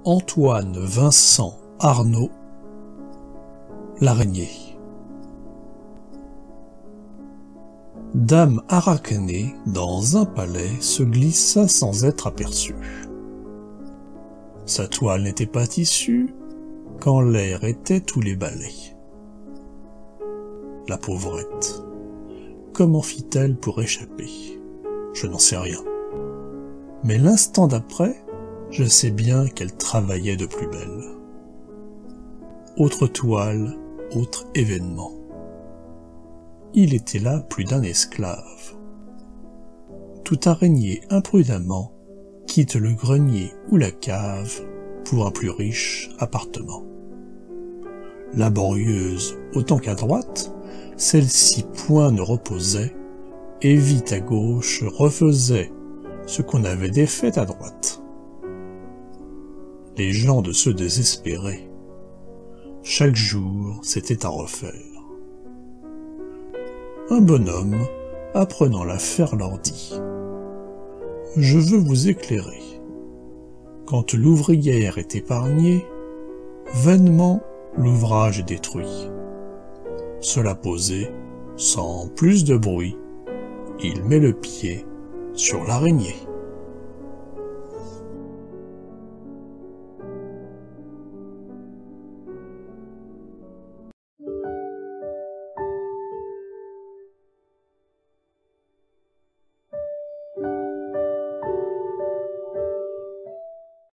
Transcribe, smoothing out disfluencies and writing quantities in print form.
Antoine Vincent Arnaud, l'araignée. Dame Arachné, dans un palais, se glissa sans être aperçue. Sa toile n'était pas tissue, quand l'air était tous les balais. La pauvrette, comment fit-elle pour échapper? Je n'en sais rien. Mais l'instant d'après, je sais bien qu'elle travaillait de plus belle. Autre toile, autre événement. Il était là plus d'un esclave. Tout araignée imprudemment quitte le grenier ou la cave pour un plus riche appartement. Laborieuse autant qu'à droite, celle-ci point ne reposait, et vite à gauche refaisait ce qu'on avait défait à droite. Les gens de se désespérer. Chaque jour, c'était à refaire. Un bonhomme, apprenant l'affaire, leur dit « Je veux vous éclairer. Quand l'ouvrière est épargnée, vainement l'ouvrage est détruit. Cela posé, sans plus de bruit, il met le pied sur l'araignée. »